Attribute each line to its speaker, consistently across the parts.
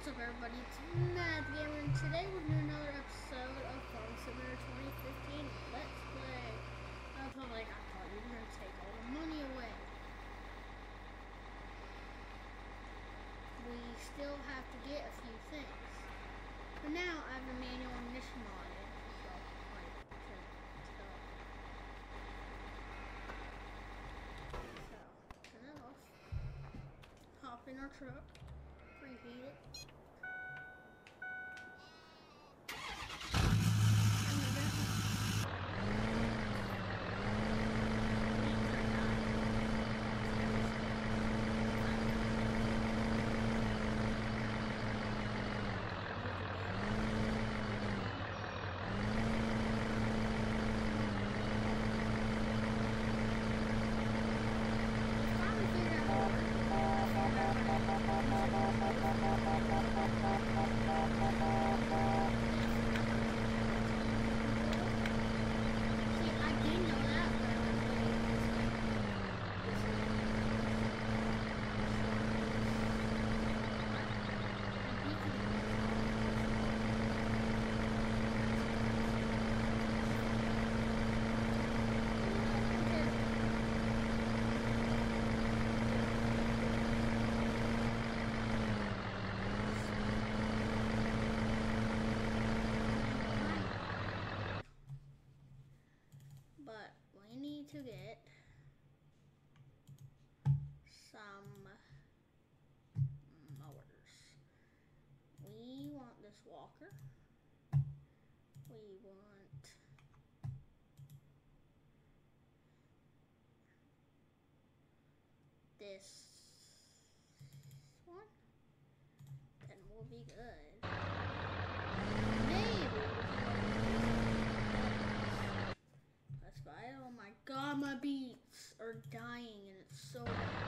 Speaker 1: What's up, everybody? It's Matt the Gamer, and today we're doing another episode of FarmingSimulator15 Let's Play. I was like, I thought you were going to take all the money away. We still have to get a few things. But now I have the manual ignition modded. So, like, turn that off. Hop in our truck. Preheat it. But we need to get some mowers. We want this walker. We want this one. Then we'll be good. Maybe. Let's buy it. Oh my god, my beets are dying and it's so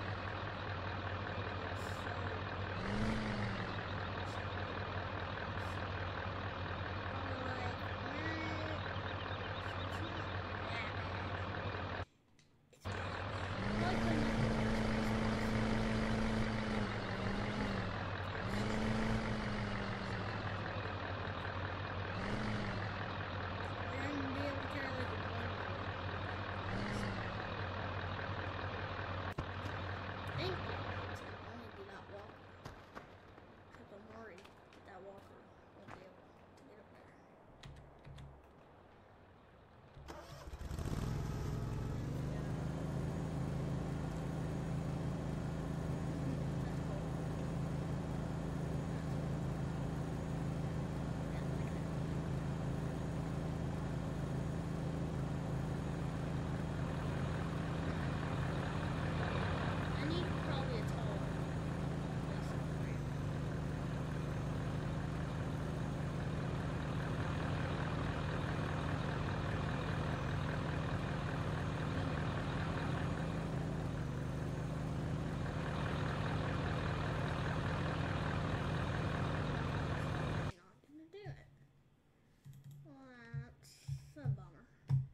Speaker 1: that walker won't be able to get up there. I need probably a tall place up there. That's a bummer.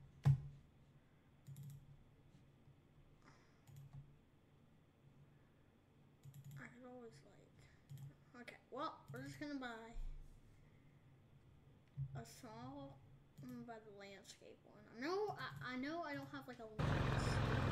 Speaker 1: I could always okay, well, we're just gonna buy a small, I'm gonna buy the landscape one. I know I don't have like a landscape.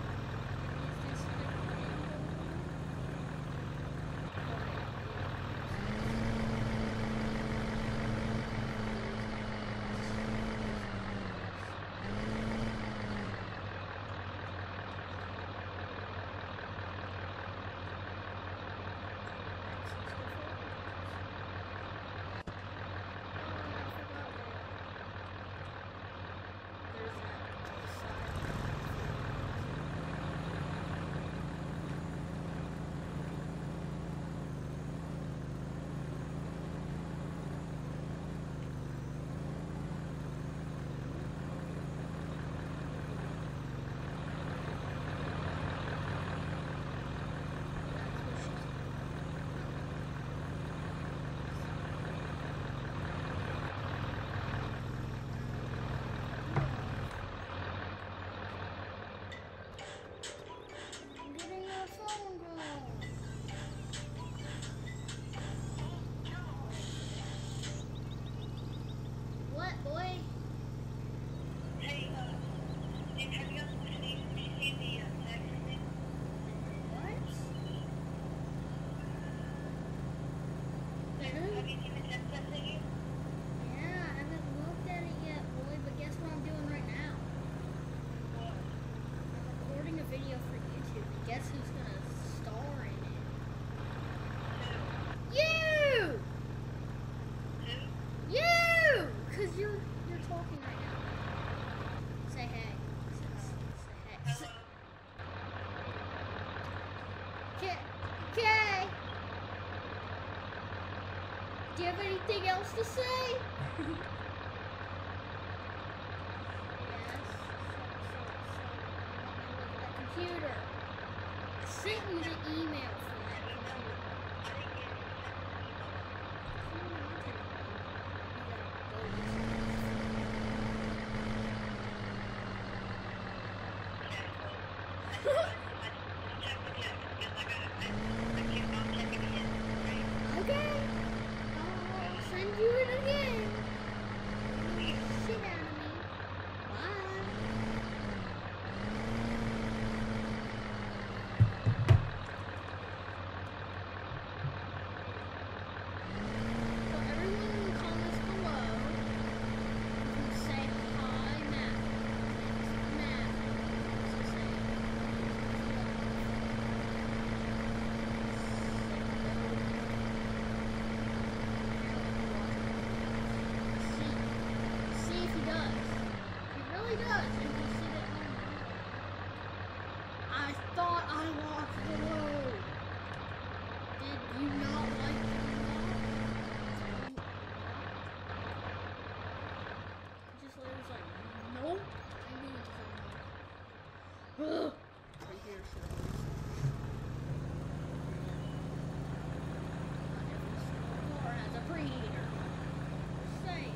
Speaker 2: Have you seen the text message?
Speaker 1: Yeah, I haven't looked at it yet, boy, but guess what I'm doing right now?
Speaker 2: What?
Speaker 1: I'm recording a video for YouTube, and guess who's gonna star in it?
Speaker 2: Who?
Speaker 1: You!
Speaker 2: Who?
Speaker 1: You! Cause you're talking right now. Say hey. Say hey.
Speaker 2: Hello?
Speaker 1: Okay. Okay. Do you have anything else to say? Yes. So, look at that computer. I sent you the email for that computer.
Speaker 2: I didn't get it. You sent me an email.
Speaker 1: You know, I'll take your email. You gotta go to
Speaker 2: Okay, well, I just check the text because I keep on checking it, right?
Speaker 1: Okay. I'll send you it again. Shit out of me. Bye. So everyone in the comments below, you can say hi, Matt. Matt. So say see if he does. If he really does, then he'll sit at home. I thought I locked the load. Did you not like the lock? Just was like, nope. I knew it was like, ugh. Right here, sure. Not every single car has a preheater. Just saying.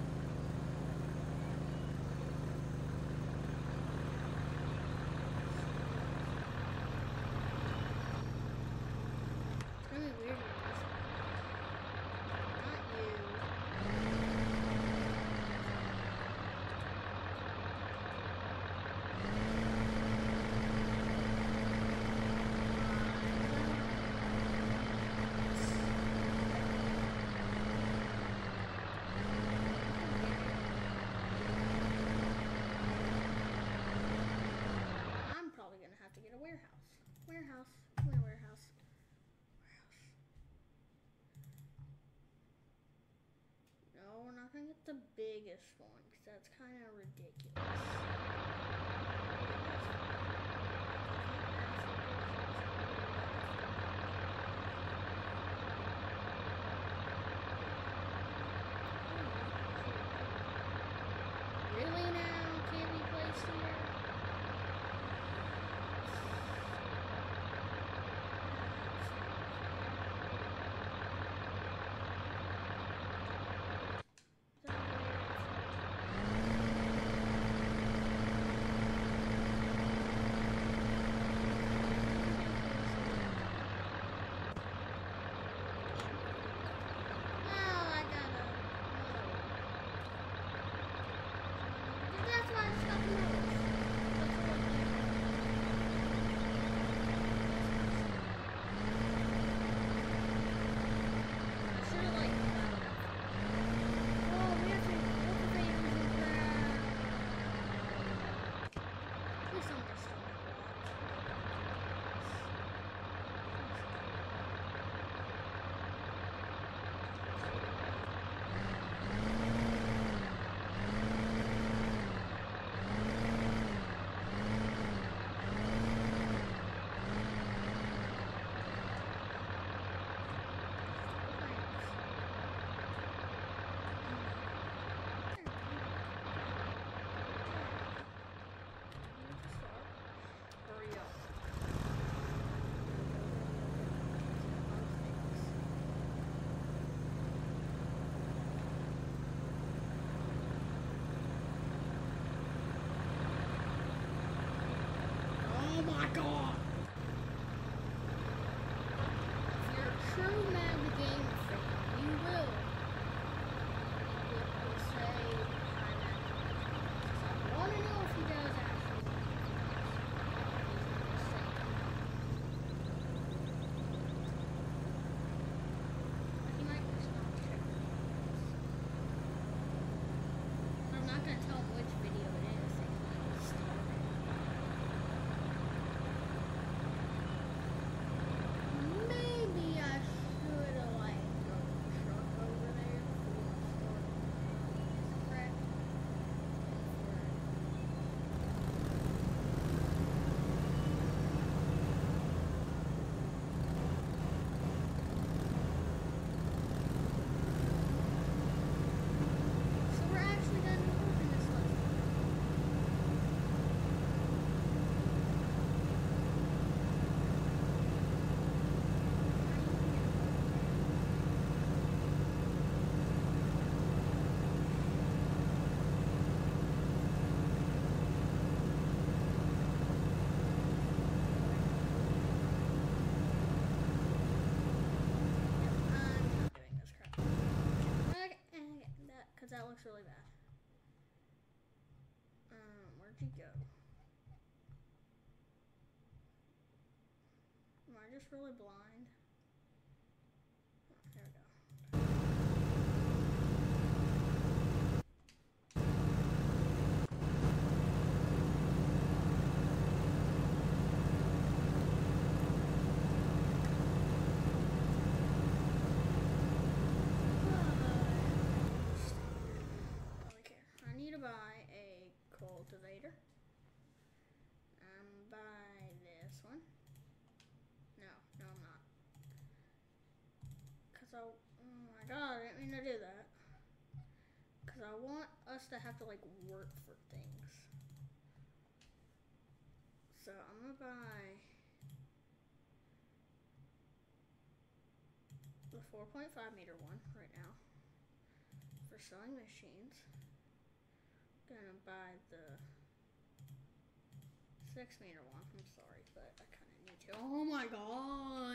Speaker 1: It's gonna be weird when this not you. I'm probably gonna have to get a warehouse. Warehouse. Come here, warehouse. Warehouse. No, we're not gonna get the biggest one because that's kind of ridiculous. Really now? Can't be placed here? That looks really bad. Where'd you go? Am I just really blind? Oh, there we go. I need to buy a cultivator. Buy this one. No, I'm not. Cause oh my god, I didn't mean to do that. Cause I want us to have to like work for things. So I'm gonna buy the 4.5 meter one right now for sewing machines. Gonna buy the 6 meter one. I'm sorry, but I kind of need to. Oh my god!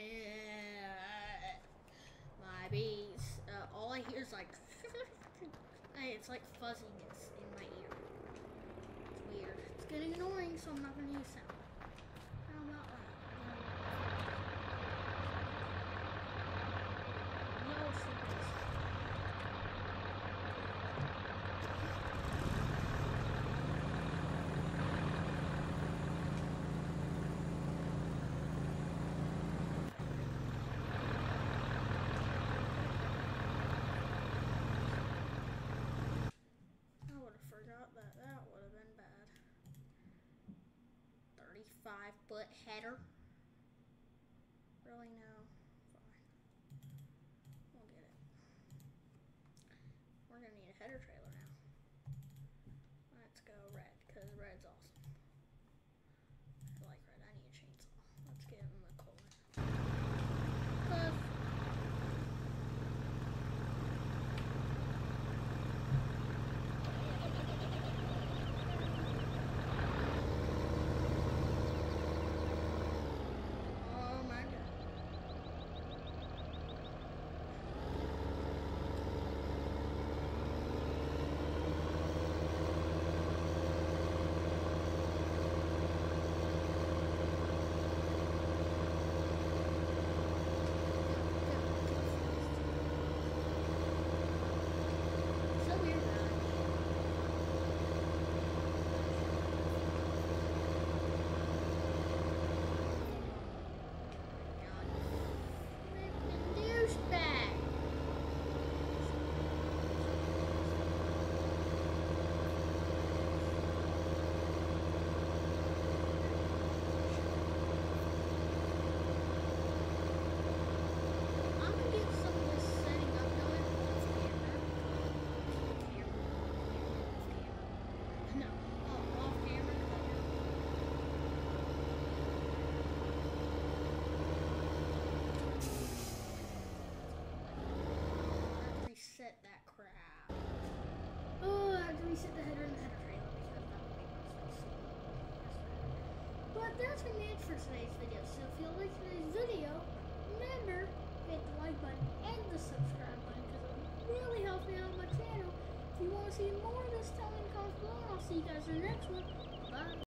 Speaker 1: My bees. All I hear is like, hey, it's like fuzziness in my ear. It's weird. It's getting annoying, so I'm not gonna use sound. How about that? No, stupid. Forgot that would have been bad. 35-foot header. Really? No. Fine. We'll get it. We're gonna need a header trailer now. Let's go red, because red's awesome. I like red. I need a chainsaw. Let's get him the coal. Reset that crap. Oh, I have to reset the header and the header trailer because that would make no sense. But that's gonna be it for today's video. So if you like today's video, remember hit the like button and the subscribe button because it really helps me out on my channel. If you want to see more of this, tell me in the comments below and I'll see you guys in the next one. Bye.